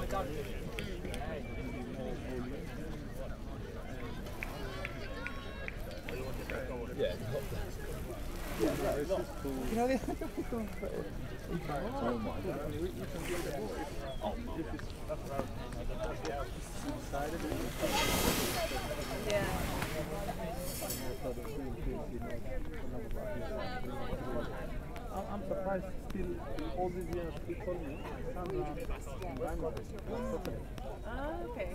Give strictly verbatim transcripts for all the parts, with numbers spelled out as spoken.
Yeah. You know, the oh my God. Yeah. I'm surprised still all these years people me. Oh, okay.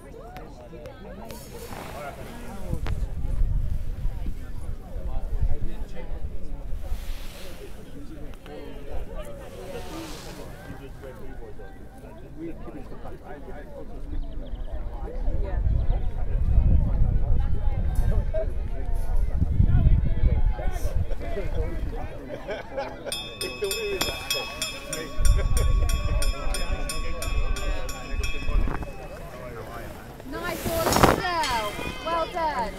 Nice one, Michelle. Well done.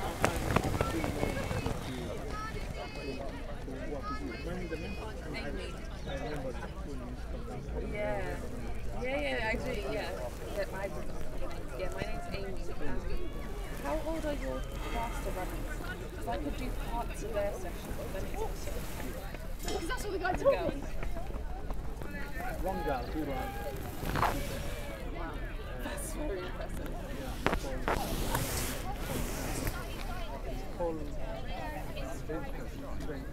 Yeah. Yeah, yeah, I do, yeah. Yeah, my, yeah, my name's Amy. Um, how old are your faster runners? Because I could do parts of their session, but then it's also... Because that's what the guys are girls. One girl, two runs. Wow. That's very impressive. Whole strength.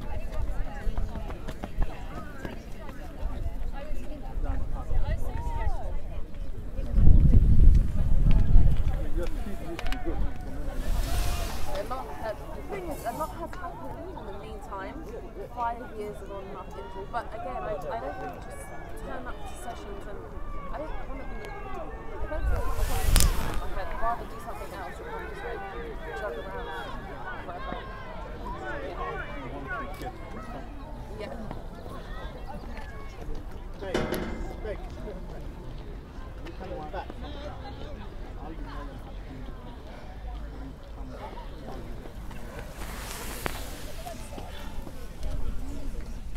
A lot, uh, the thing is, a lot has happened in the meantime. Five years of on and off injury, but again, I, I don't think just turn